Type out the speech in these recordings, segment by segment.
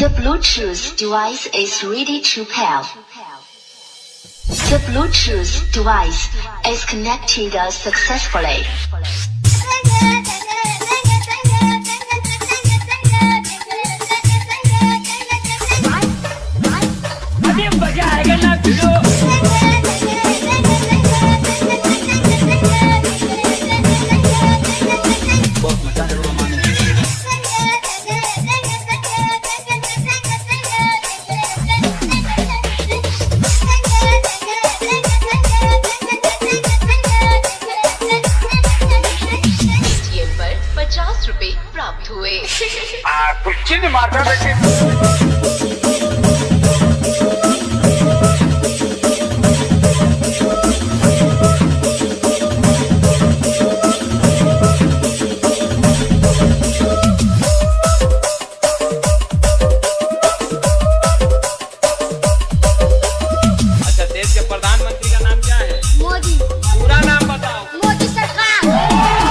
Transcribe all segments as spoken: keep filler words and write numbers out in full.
The Bluetooth device is ready to pair. The Bluetooth device is connected successfully. पचास रुपए प्राप्त हुए। कुछ नहीं मारता बेटे। अच्छा, देश के प्रधानमंत्री का नाम क्या है? मोदी। पूरा नाम बताओ। मोदी सरकार।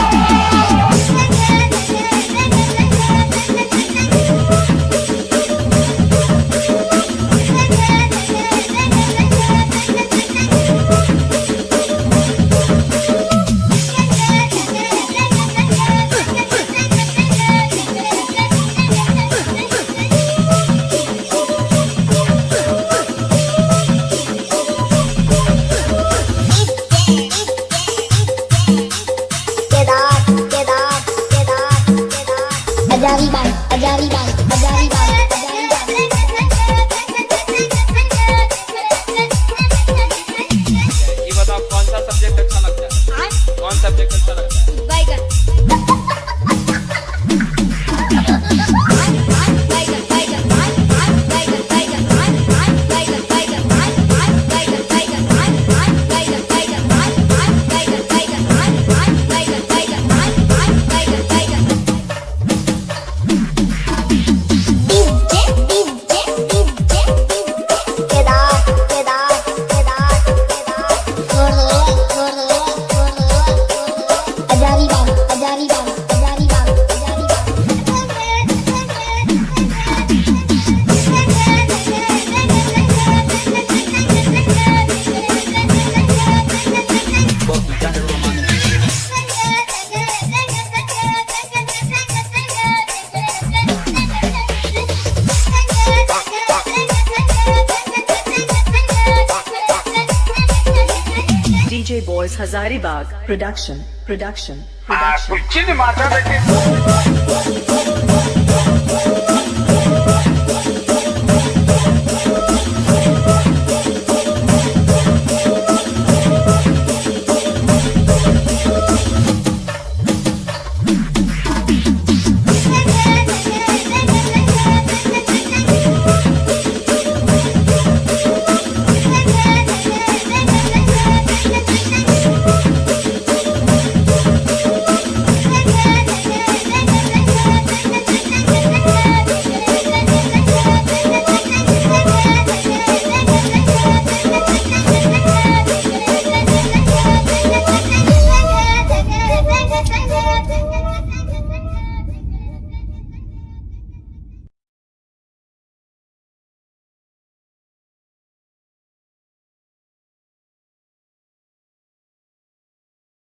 Hariban, Hariban, Hariban, ये बताओ कौन सा सब्जेक्ट अच्छा लगता है? कौन सब्जेक्ट अच्छा लगता है? बैगन। D J Boys Hazaribagh production, production, production. कुछ नहीं मारता बेटे।